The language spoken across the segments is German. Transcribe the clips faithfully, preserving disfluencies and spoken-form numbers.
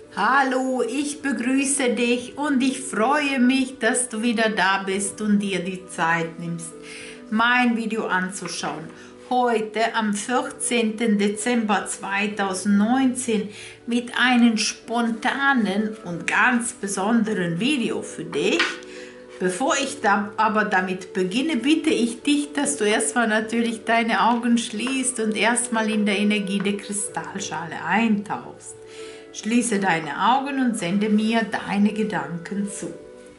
Hallo, ich begrüße dich und ich freue mich, dass du wieder da bist und dir die Zeit nimmst, mein Video anzuschauen. Heute am vierzehnten Dezember zweitausendneunzehn mit einem spontanen und ganz besonderen Video für dich. Bevor ich da aber damit beginne, bitte ich dich, dass du erstmal natürlich deine Augen schließt und erstmal in der Energie der Kristallschale eintauchst. Schließe deine Augen und sende mir deine Gedanken zu.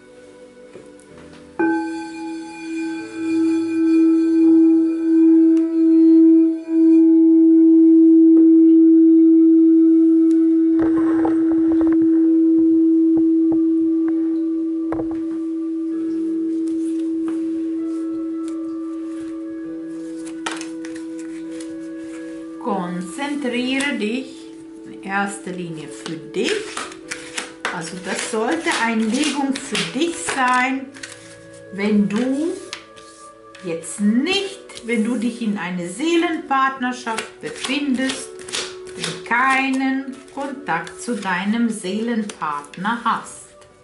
Konzentriere dich in erster Linie für dich. Also das sollte eine Legung für dich sein, wenn du jetzt nicht, wenn du dich in einer Seelenpartnerschaft befindest und keinen Kontakt zu deinem Seelenpartner hast.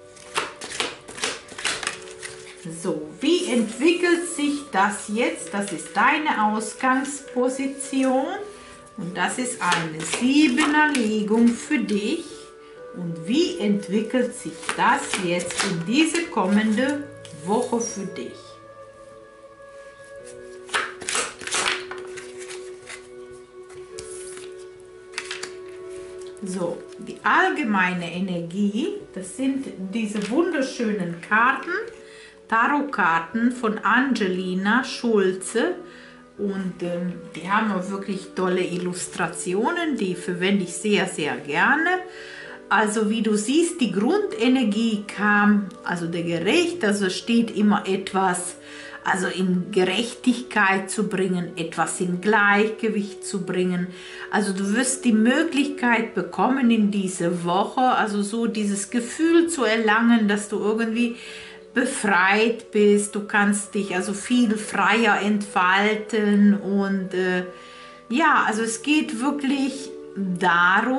So, wie entwickelt sich das jetzt? Das ist deine Ausgangsposition. Und das ist eine siebener Legung für dich. Und wie entwickelt sich das jetzt in diese kommende Woche für dich? So, die allgemeine Energie, das sind diese wunderschönen Karten, Tarotkarten von Angelina Schulze. Und ähm, die haben auch wirklich tolle Illustrationen, die verwende ich sehr, sehr gerne. Also wie du siehst, die Grundenergie kam, also der Gerecht, also steht immer etwas, also in Gerechtigkeit zu bringen, etwas in Gleichgewicht zu bringen. Also du wirst die Möglichkeit bekommen in dieser Woche, also so dieses Gefühl zu erlangen, dass du irgendwie befreit bist, du kannst dich also viel freier entfalten und äh, ja, also es geht wirklich darum,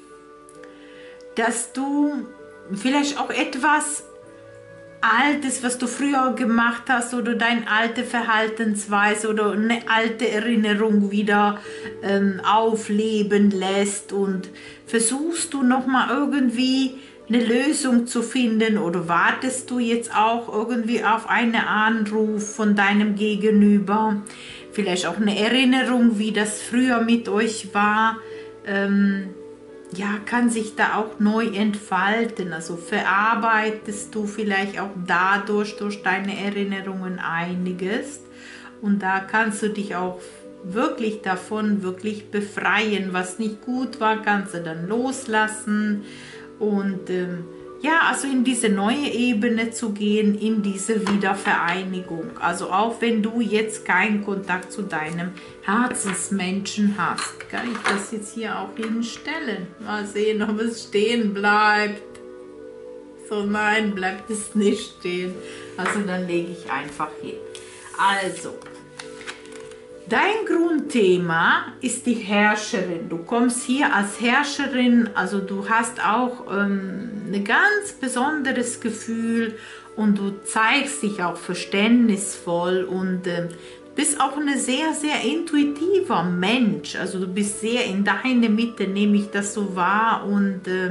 dass du vielleicht auch etwas Altes, was du früher gemacht hast oder deine alte Verhaltensweise oder eine alte Erinnerung wieder ähm, aufleben lässt und versuchst du nochmal irgendwie eine Lösung zu finden oder wartest du jetzt auch irgendwie auf einen Anruf von deinem Gegenüber, vielleicht auch eine Erinnerung, wie das früher mit euch war, ähm, ja, kann sich da auch neu entfalten, also verarbeitest du vielleicht auch dadurch, durch deine Erinnerungen einiges und da kannst du dich auch wirklich davon wirklich befreien, was nicht gut war, kannst du dann loslassen. Und ähm, ja, also in diese neue Ebene zu gehen, in diese Wiedervereinigung. Also auch wenn du jetzt keinen Kontakt zu deinem Herzensmenschen hast. Kann ich das jetzt hier auch hinstellen? Mal sehen, ob es stehen bleibt. So, nein, bleibt es nicht stehen. Also dann lege ich einfach hin. Also, dein Grundthema ist die Herrscherin. Du kommst hier als Herrscherin, also du hast auch ähm, ein ganz besonderes Gefühl und du zeigst dich auch verständnisvoll und äh, bist auch ein sehr, sehr intuitiver Mensch. Also du bist sehr in deine Mitte, nehme ich das so wahr und äh,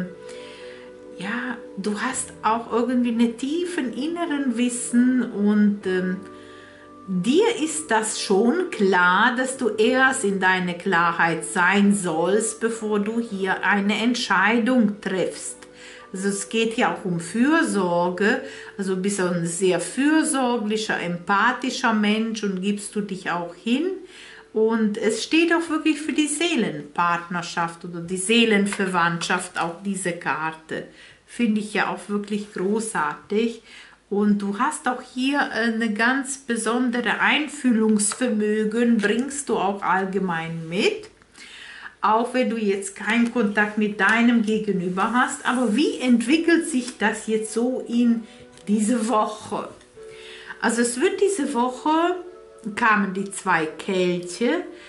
ja, du hast auch irgendwie einen tiefen inneren Wissen und ähm, dir ist das schon klar, dass du erst in deiner Klarheit sein sollst, bevor du hier eine Entscheidung triffst. Also es geht ja auch um Fürsorge, also du bist auch ein sehr fürsorglicher, empathischer Mensch und gibst du dich auch hin. Und es steht auch wirklich für die Seelenpartnerschaft oder die Seelenverwandtschaft, auch diese Karte. Finde ich ja auch wirklich großartig. Und du hast auch hier eine ganz besondere Einfühlungsvermögen, bringst du auch allgemein mit. Auch wenn du jetzt keinen Kontakt mit deinem Gegenüber hast. Aber wie entwickelt sich das jetzt so in diese Woche? Also es wird diese Woche, kamen die zwei Kelche,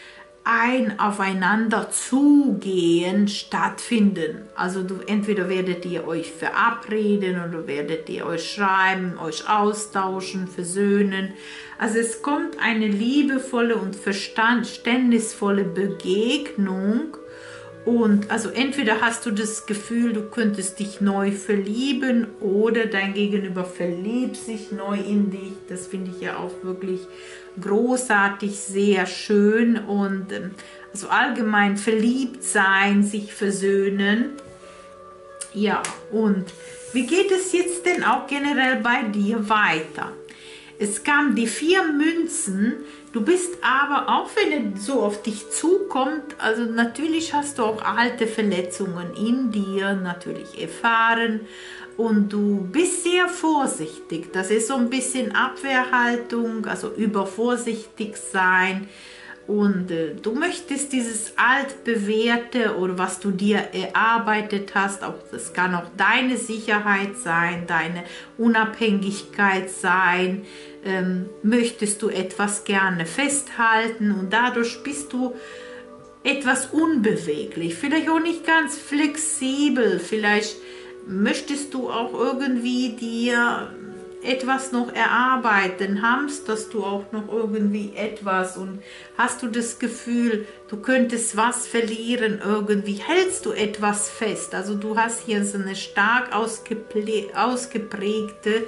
ein Aufeinander zugehen stattfinden. Also du, entweder werdet ihr euch verabreden oder werdet ihr euch schreiben, euch austauschen, versöhnen. Also es kommt eine liebevolle und verständnisvolle Begegnung. Und also entweder hast du das Gefühl, du könntest dich neu verlieben oder dein Gegenüber verliebt sich neu in dich. Das finde ich ja auch wirklich großartig, sehr schön. Und also allgemein verliebt sein, sich versöhnen. Ja, und wie geht es jetzt denn auch generell bei dir weiter? Es kamen die vier Münzen, du bist aber, auch wenn es so auf dich zukommt, also natürlich hast du auch alte Verletzungen in dir natürlich erfahren und du bist sehr vorsichtig. Das ist so ein bisschen Abwehrhaltung, also übervorsichtig sein. Und äh, du möchtest dieses altbewährte oder was du dir erarbeitet hast, auch das kann auch deine Sicherheit sein, deine Unabhängigkeit sein, ähm, möchtest du etwas gerne festhalten und dadurch bist du etwas unbeweglich, vielleicht auch nicht ganz flexibel, vielleicht möchtest du auch irgendwie dir etwas noch erarbeiten, hast, dass du auch noch irgendwie etwas und hast du das Gefühl, du könntest was verlieren, irgendwie hältst du etwas fest. Also du hast hier so eine stark ausgeprägte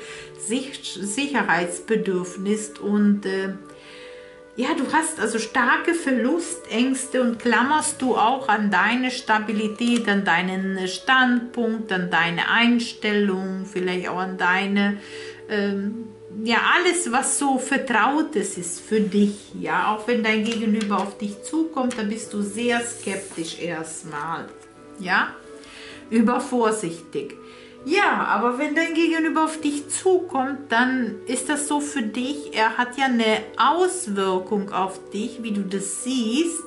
Sicherheitsbedürfnis und äh, ja, du hast also starke Verlustängste und klammerst du auch an deine Stabilität, an deinen Standpunkt, an deine Einstellung, vielleicht auch an deine, ähm, ja, alles, was so Vertrautes ist für dich. Ja, auch wenn dein Gegenüber auf dich zukommt, dann bist du sehr skeptisch erstmal. Ja, übervorsichtig. Ja, aber wenn dein Gegenüber auf dich zukommt, dann ist das so für dich, er hat ja eine Auswirkung auf dich, wie du das siehst.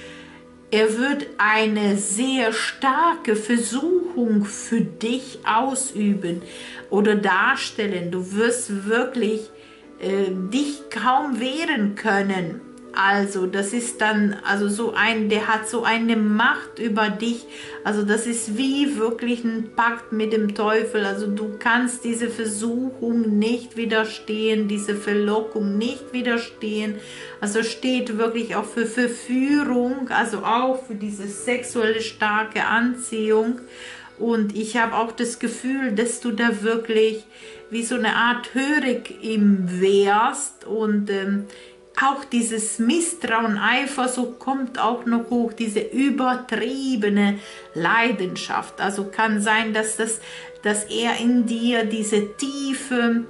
Er wird eine sehr starke Versuchung für dich ausüben oder darstellen. Du wirst wirklich äh, dich kaum wehren können. Also das ist dann, also so ein, der hat so eine Macht über dich, also das ist wie wirklich ein Pakt mit dem Teufel, also du kannst diese Versuchung nicht widerstehen, diese Verlockung nicht widerstehen, also steht wirklich auch für Verführung, also auch für diese sexuelle starke Anziehung und ich habe auch das Gefühl, dass du da wirklich wie so eine Art hörig ihm wärst und ähm, auch dieses Misstrauen, Eifersucht kommt auch noch hoch, diese übertriebene Leidenschaft. Also kann sein, dass, das, dass er in dir diese tiefe,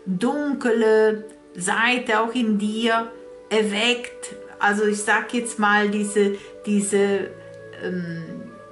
dunkle Seite auch in dir erweckt. Also ich sag jetzt mal diese, diese ähm,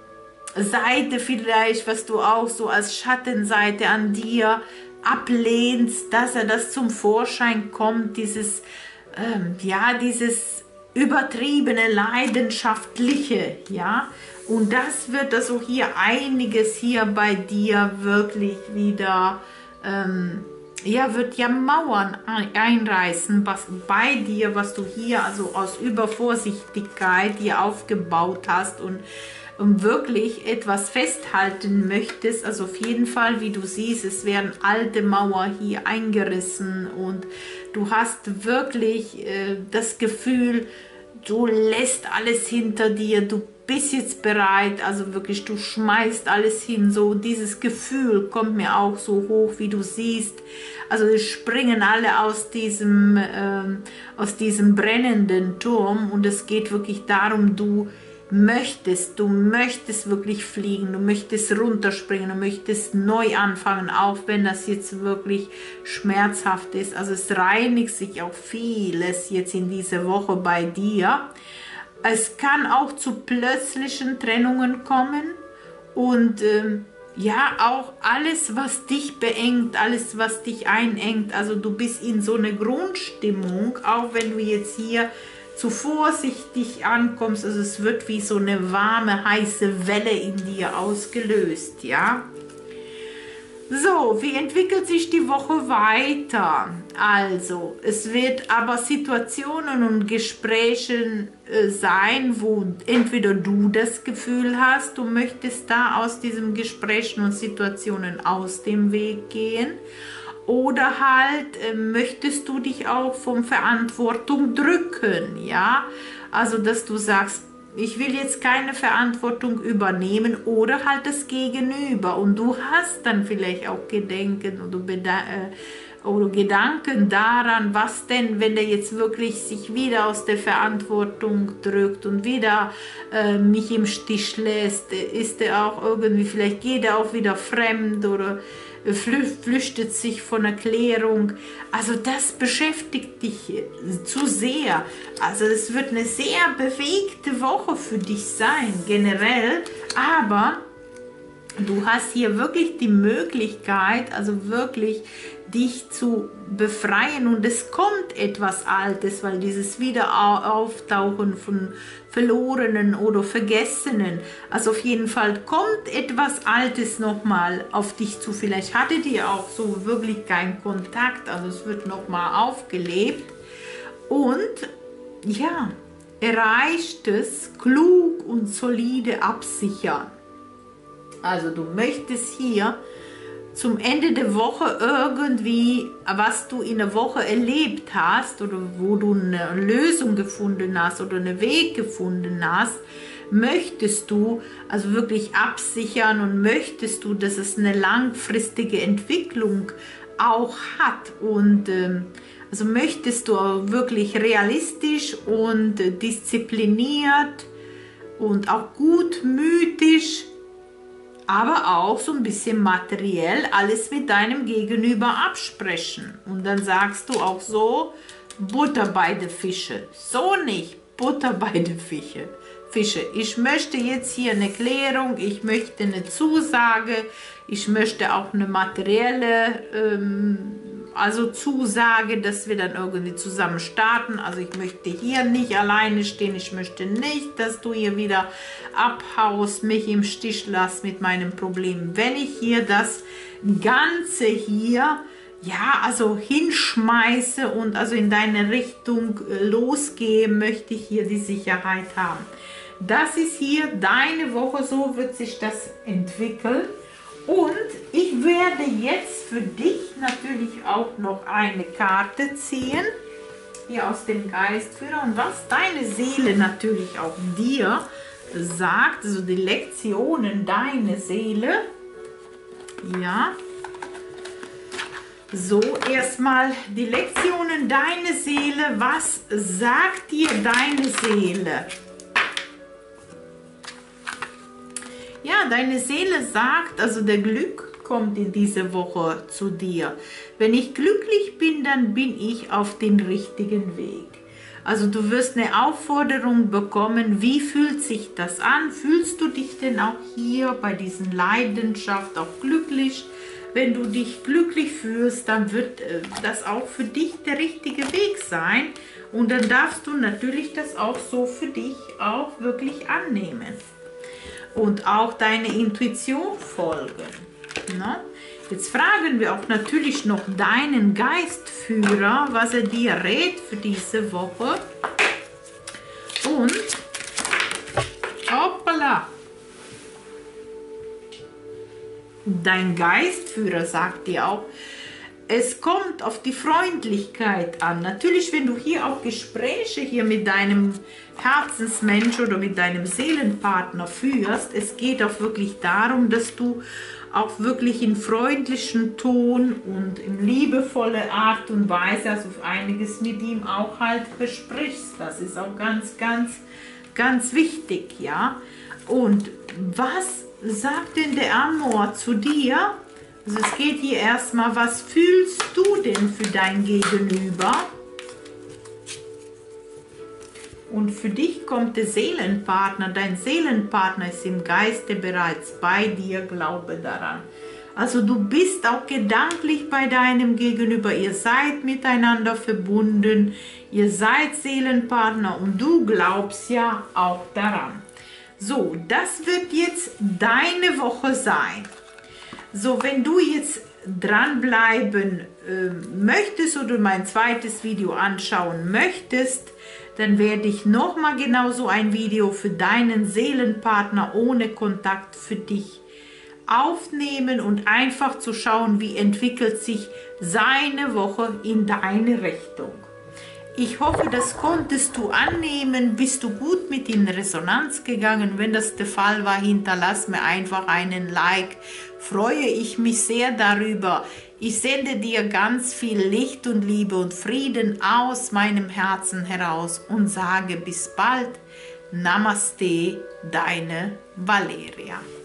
Seite vielleicht, was du auch so als Schattenseite an dir ablehnst, dass er das zum Vorschein kommt, dieses Ähm, ja, dieses übertriebene, leidenschaftliche, ja, und das wird also hier einiges hier bei dir wirklich wieder, ähm, ja, wird ja Mauern einreißen, was bei dir, was du hier also aus Übervorsichtigkeit hier aufgebaut hast und um wirklich etwas festhalten möchtest, also auf jeden Fall, wie du siehst, es werden alte Mauern hier eingerissen und du hast wirklich äh, das Gefühl, du lässt alles hinter dir, du bist jetzt bereit, also wirklich, du schmeißt alles hin, so dieses Gefühl kommt mir auch so hoch, wie du siehst, also es springen alle aus diesem, äh, aus diesem brennenden Turm und es geht wirklich darum, du möchtest, du möchtest wirklich fliegen, du möchtest runterspringen, du möchtest neu anfangen, auch wenn das jetzt wirklich schmerzhaft ist. Also es reinigt sich auch vieles jetzt in dieser Woche bei dir. Es kann auch zu plötzlichen Trennungen kommen und ähm, ja, auch alles, was dich beengt, alles, was dich einengt, also du bist in so einer Grundstimmung, auch wenn du jetzt hier zu vorsichtig ankommst, also es wird wie so eine warme, heiße Welle in dir ausgelöst, ja. So, wie entwickelt sich die Woche weiter? Also, es wird aber Situationen und Gespräche äh, sein, wo entweder du das Gefühl hast, du möchtest da aus diesen Gesprächen und Situationen aus dem Weg gehen, oder halt äh, möchtest du dich auch von Verantwortung drücken, ja? Also, dass du sagst, ich will jetzt keine Verantwortung übernehmen, oder halt das Gegenüber. Und du hast dann vielleicht auch Gedenken oder, äh, oder Gedanken daran, was denn, wenn der jetzt wirklich sich wieder aus der Verantwortung drückt und wieder äh, mich im Stich lässt, ist er auch irgendwie, vielleicht geht er auch wieder fremd oder flüchtet sich von Erklärung. Also das beschäftigt dich zu sehr. Also es wird eine sehr bewegte Woche für dich sein, generell. Aber du hast hier wirklich die Möglichkeit, also wirklich dich zu befreien, und es kommt etwas Altes, weil dieses Wiederauftauchen von Verlorenen oder Vergessenen, also auf jeden Fall kommt etwas Altes nochmal auf dich zu. Vielleicht hattet ihr auch so wirklich keinen Kontakt, also es wird nochmal aufgelebt, und ja, erreicht es, klug und solide absichern. Also du möchtest hier zum Ende der Woche irgendwie, was du in der Woche erlebt hast oder wo du eine Lösung gefunden hast oder einen Weg gefunden hast, möchtest du also wirklich absichern, und möchtest du, dass es eine langfristige Entwicklung auch hat, und ähm, also möchtest du auch wirklich realistisch und äh, diszipliniert und auch gutmütig, aber auch so ein bisschen materiell alles mit deinem Gegenüber absprechen. Und dann sagst du auch so, Butter bei den Fische. So nicht, Butter bei den Fische. Fische. Ich möchte jetzt hier eine Klärung, ich möchte eine Zusage, ich möchte auch eine materielle ähm, also Zusage, dass wir dann irgendwie zusammen starten. Also ich möchte hier nicht alleine stehen, ich möchte nicht, dass du hier wieder abhaust, mich im Stich lässt mit meinem Problem. Wenn ich hier das Ganze hier, ja, also hinschmeiße und also in deine Richtung losgehe, möchte ich hier die Sicherheit haben. Das ist hier deine Woche, so wird sich das entwickeln. Und ich werde jetzt für dich natürlich auch noch eine Karte ziehen, hier aus dem Geistführer, und was deine Seele natürlich auch dir sagt, also die Lektionen deiner Seele. Ja, so erstmal die Lektionen deiner Seele, was sagt dir deine Seele? Ja, deine Seele sagt, also der Glück kommt in diese Woche zu dir. Wenn ich glücklich bin, dann bin ich auf dem richtigen Weg. Also du wirst eine Aufforderung bekommen, wie fühlt sich das an? Fühlst du dich denn auch hier bei diesen Leidenschaft auch glücklich? Wenn du dich glücklich fühlst, dann wird äh, das auch für dich der richtige Weg sein. Und dann darfst du natürlich das auch so für dich auch wirklich annehmen. Und auch deine Intuition folgen. Ne? Jetzt fragen wir auch natürlich noch deinen Geistführer, was er dir rät für diese Woche. Und, hoppala, dein Geistführer sagt dir auch, es kommt auf die Freundlichkeit an. Natürlich, wenn du hier auch Gespräche hier mit deinem Herzensmensch oder mit deinem Seelenpartner führst, es geht auch wirklich darum, dass du auch wirklich in freundlichen Ton und in liebevolle Art und Weise, also einiges mit ihm auch halt besprichst. Das ist auch ganz, ganz, ganz wichtig, ja. Und was sagt denn der Amor zu dir? Also es geht hier erstmal, was fühlst du denn für dein Gegenüber? Und für dich kommt der Seelenpartner. Dein Seelenpartner ist im Geiste bereits bei dir, glaube daran. Also du bist auch gedanklich bei deinem Gegenüber. Ihr seid miteinander verbunden. Ihr seid Seelenpartner und du glaubst ja auch daran. So, das wird jetzt deine Woche sein. So, wenn du jetzt dranbleiben äh, möchtest oder mein zweites Video anschauen möchtest, dann werde ich nochmal genauso ein Video für deinen Seelenpartner ohne Kontakt für dich aufnehmen und einfach zu schauen, wie entwickelt sich seine Woche in deine Richtung. Ich hoffe, das konntest du annehmen. Bist du gut mit in Resonanz gegangen? Wenn das der Fall war, hinterlass mir einfach einen Like. Freue ich mich sehr darüber. Ich sende dir ganz viel Licht und Liebe und Frieden aus meinem Herzen heraus und sage bis bald. Namaste, deine Valeria.